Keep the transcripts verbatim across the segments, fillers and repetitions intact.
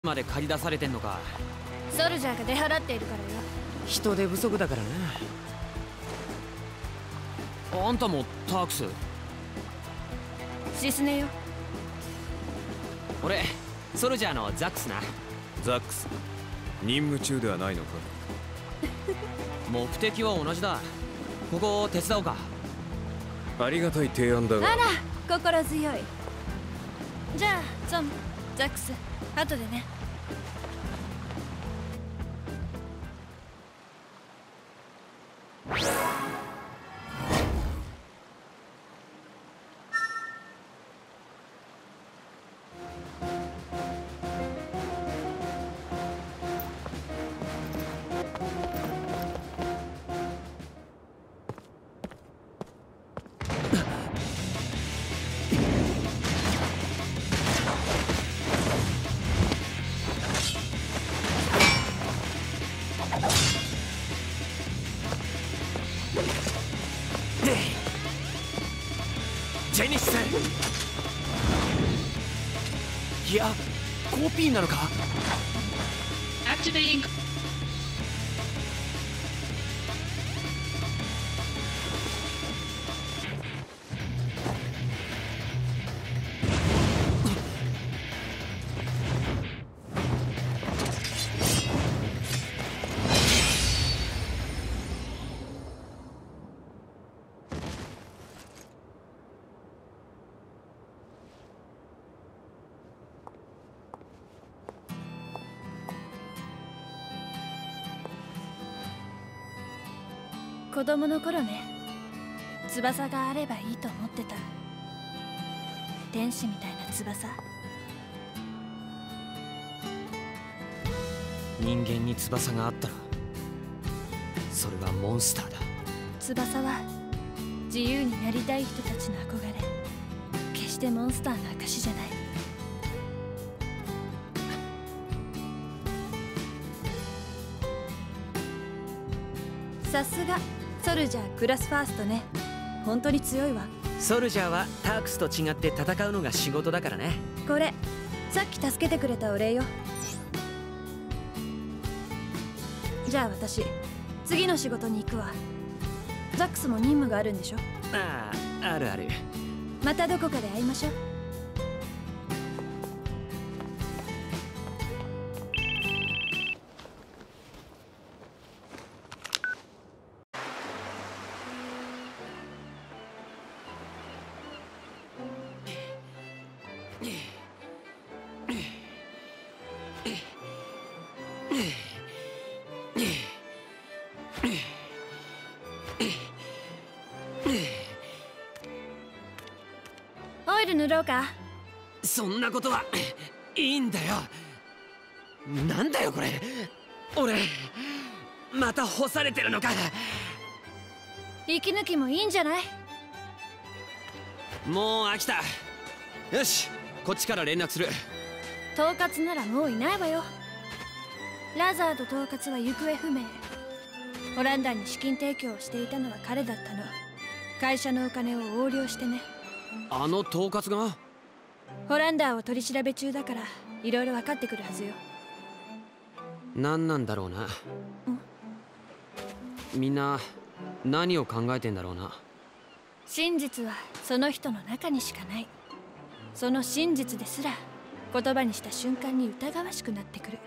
まで借り出されてんのか。 ソルジャーが出払っているからよ。 人手不足だからな。あんたもタークス？ シスネよ。 俺ソルジャーのザックスな。 ザックス、任務中ではないのか？ 目的は同じだ。ここを手伝おうか。 ありがたい提案だが。 あら、心強い。じゃあゾン、ザックス、後でね。 ジェニス、いやコピーなのか。 Activating. 子供の頃ね、翼があればいいと思ってた。天使みたいな翼。 人間に翼があったらそれはモンスターだ。 翼は自由になりたい人たちの憧れ。決してモンスターの証じゃない。さすがソルジャークラスファーストね。本当に強いわ。 ソルジャーはタークスと違って戦うのが仕事だからね。 これさっき助けてくれたお礼よ。じゃあ私次の仕事に行くわ。ザックスも任務があるんでしょ？ ああ、あるある。 またどこかで会いましょう。オイル塗ろうか？ そんなことはいいんだよ。なんだよこれ。俺また干されてるのか。 息抜きもいいんじゃない？ もう飽きた。よし、こっちから連絡する。 統括ならもういないわよ。ラザード統括は行方不明。ホランダーに資金提供をしていたのは彼だったの。会社のお金を横領してね。 あの統括が？ ホランダーを取り調べ中だからいろいろ分かってくるはずよ。 何なんだろうな。みんな何を考えてんだろうな。 真実はその人の中にしかない。その真実ですら言葉にした瞬間に疑わしくなってくる。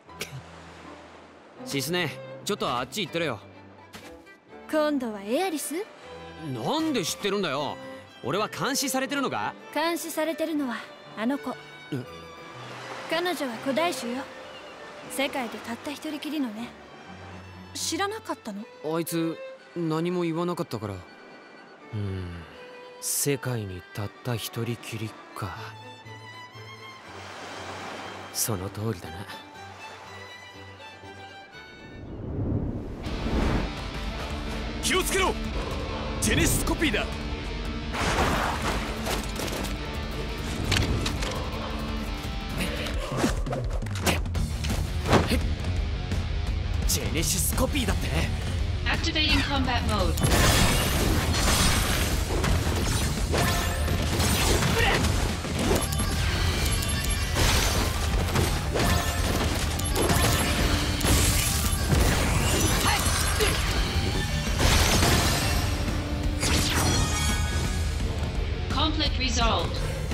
シスネ、ちょっとあっち行ってろよ。 今度はエアリス？ なんで知ってるんだよ。俺は監視されてるのか？ 監視されてるのはあの子。彼女は古代種よ。世界でたった一人きりのね。知らなかったの？ あいつ何も言わなかったから。うん、世界にたった一人きりか。その通りだな。 気をつけろ！ジェネシスコピーだ。 ジェネシスコピーだって。 Activating combat mode. ブレッ resolved.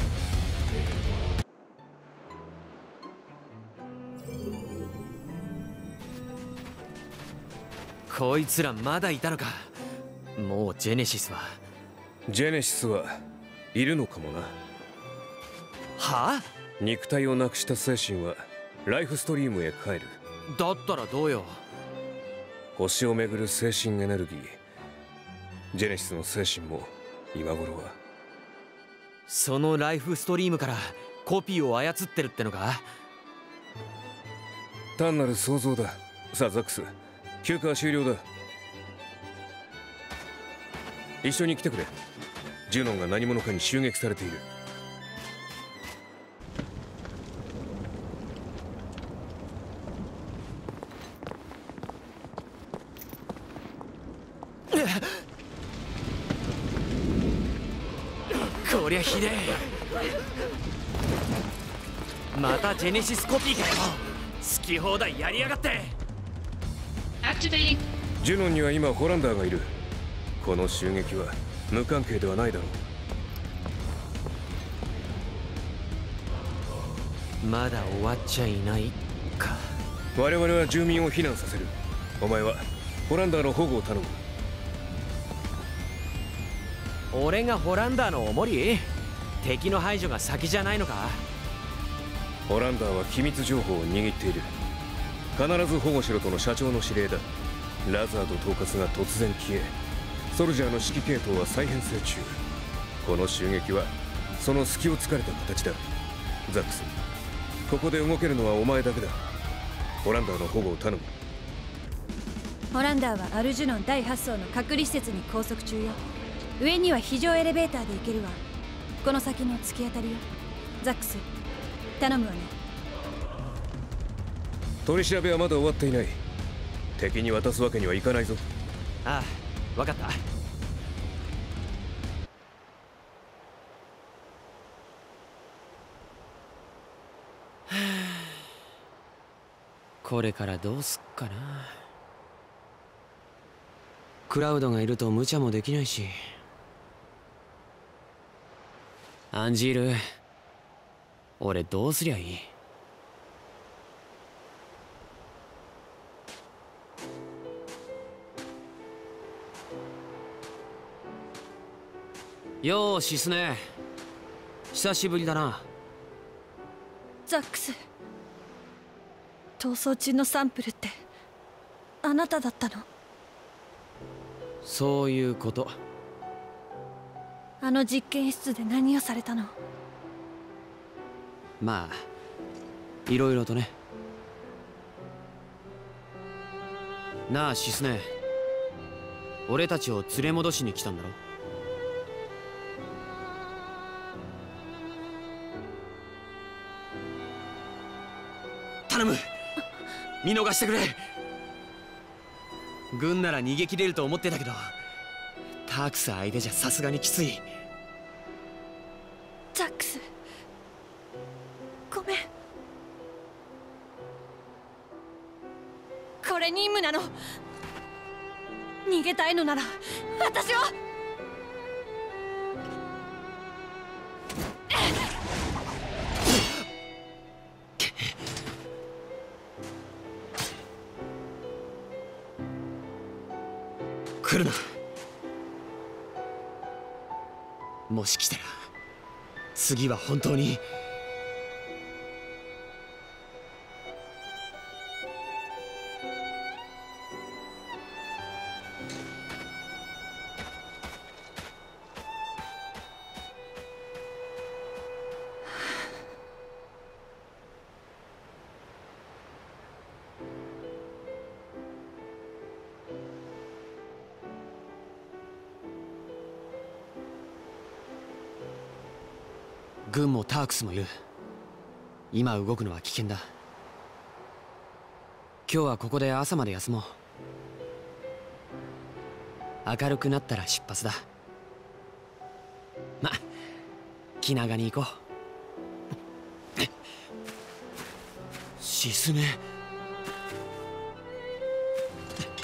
こいつらまだいたのか。もうジェネシスは。 ジェネシスはいるのかもな。 はあ？ 肉体をなくした精神はライフストリームへ帰る。 だったらどうよ。 星をめぐる精神エネルギー。ジェネシスの精神も今頃はそのライフストリームからコピーを操ってるってのか。 単なる想像だ。さあザックス、休暇は終了だ。一緒に来てくれ。ジュノンが何者かに襲撃されている。 こりゃひでえ。またジェネシスコピーかよ。好き放題やりやがって。 Activating. ジュノンには今ホランダーがいる。この襲撃は無関係ではないだろう。まだ終わっちゃいないか。 我々は住民を避難させる。お前はホランダーの保護を頼む。 俺がホランダーのおもり？敵の排除が先じゃないのか？ ホランダーは機密情報を握っている。必ず保護しろとの社長の指令だ。ラザード統括が突然消え、ソルジャーの指揮系統は再編成中。この襲撃はその隙を突かれた形だ。ザックス、ここで動けるのはお前だけだ。ホランダーの保護を頼む。 ホランダーはアルジュノンだいはち層の隔離施設に拘束中よ。上には非常エレベーターで行けるわ。この先の突き当たりよ。ザックス、頼むわね。 取り調べはまだ終わっていない。敵に渡すわけにはいかないぞ。 ああ、わかった。これからどうすっかな。クラウドがいると無茶もできないし。アンジール、俺どうすりゃいい？よーしスネ、久しぶりだな。 ザックス、逃走中のサンプルってあなただったの？ そういうこと。 あの実験室で何をされたの？ まあいろいろとね。なあシスネ、俺たちを連れ戻しに来たんだろ？頼む、見逃してくれ。軍なら逃げ切れると思ってたけど、タークス相手じゃさすがにきつい。 ザックス、ごめん。これ任務なの。逃げたいのなら私は。 来るな。もし来たら次は本当に。軍もタークスもいる。今動くのは危険だ。今日はここで朝まで休もう。明るくなったら出発だ。ま、気長に行こう。シスメ。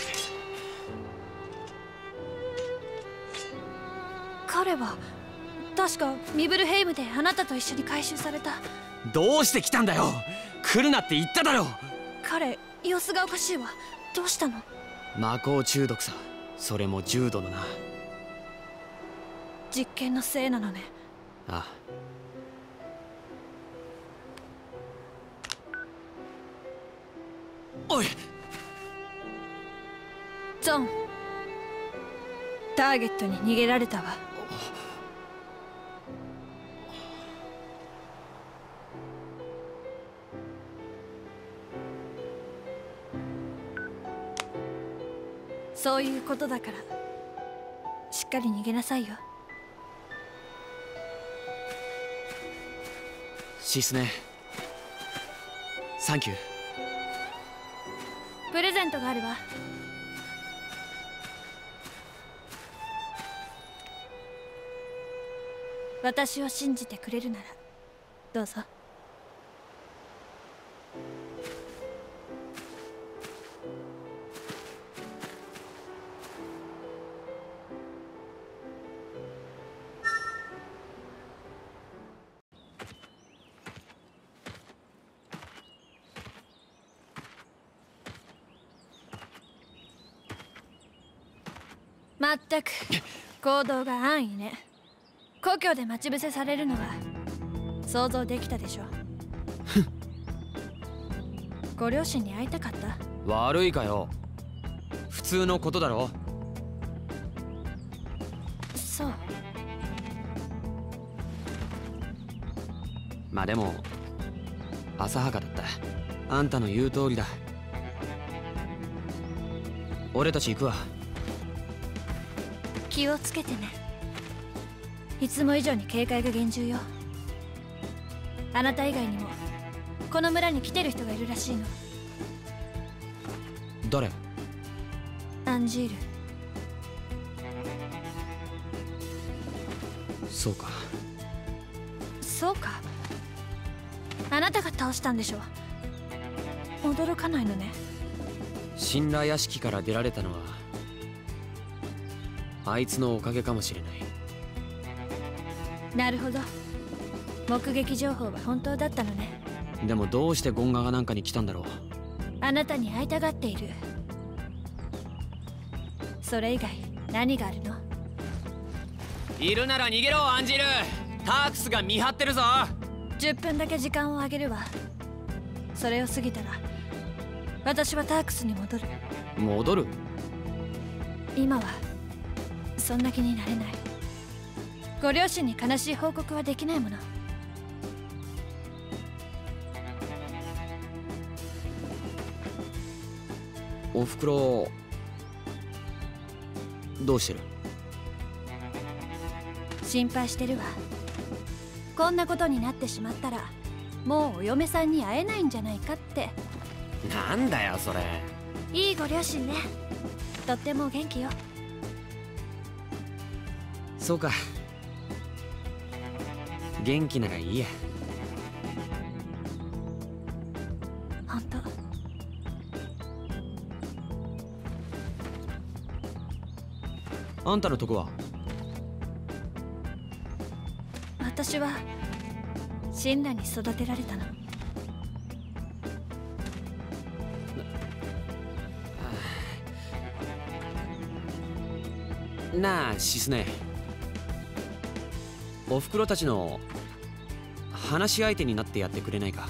彼は確かミブルヘイムであなたと一緒に回収された。 どうして来たんだよ。来るなって言っただろ。 彼様子がおかしいわ。どうしたの？ 魔法中毒さ。それも重度のな。 実験のせいなのね。 ああ。おいゾン、ターゲットに逃げられたわ。そういうことだからしっかり逃げなさいよ。 シスネ、サンキュー。 プレゼントがあるわ。私を信じてくれるならどうぞ。まったく行動が安易ね。故郷で待ち伏せされるのは想像できたでしょ。ご両親に会いたかった？ 悪いかよ。普通のことだろ。 そう。 まあでも浅はかだった。あんたの言う通りだ。俺たち行くわ。 気をつけてね。いつも以上に警戒が厳重よ。あなた以外にもこの村に来てる人がいるらしいの。 誰？ アンジール。 そうか。 そうか。あなたが倒したんでしょ。驚かないのね。 神羅屋敷から出られたのはあいつのおかげかもしれない。 なるほど。目撃情報は本当だったのね。 でもどうしてゴンガがなんかに来たんだろう。 あなたに会いたがっている。それ以外何があるの？ いるなら逃げろアンジール。タークスが見張ってるぞ。 じゅっぷんだけ時間をあげるわ。それを過ぎたら私はタークスに戻る。 戻る？ 今はそんな気になれない。ご両親に悲しい報告はできないもの。 おふくろどうしてる？ 心配してるわ。こんなことになってしまったらもうお嫁さんに会えないんじゃないかって。 なんだよそれ。 いいご両親ね。とっても元気よ。 そうか。元気ならいいや。 本当。 あんたのとこは？ 私は神羅に育てられたの。 なあシスネ、おふくろたちの話し相手になってやってくれないか？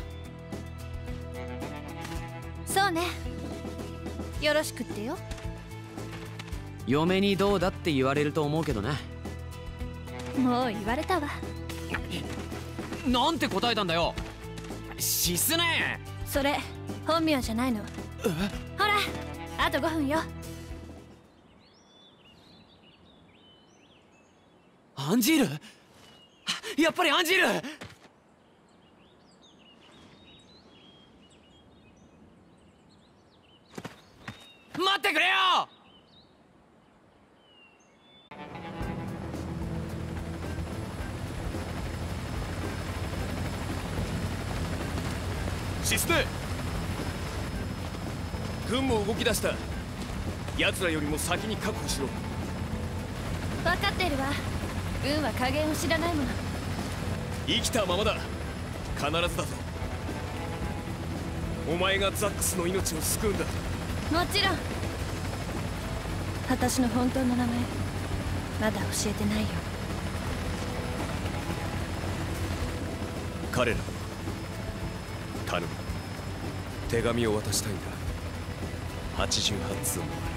そうね。よろしくってよ。 嫁にどうだって言われると思うけどな。 もう言われたわ。 なんて答えたんだよシスネ。 それ本名じゃないの。ほらあとごふんよ。 アンジール、やっぱりアンジール。待ってくれよ。 シスネ、軍も動き出した。奴らよりも先に確保しろ。 分かってるわ。 運は加減を知らないもの。 生きたままだ。必ずだぞ。お前がザックスの命を救うんだ。 もちろん。私の本当の名前まだ教えてないよ。 彼ら頼む。手紙を渡したいんだ。はちじゅうはち通もある。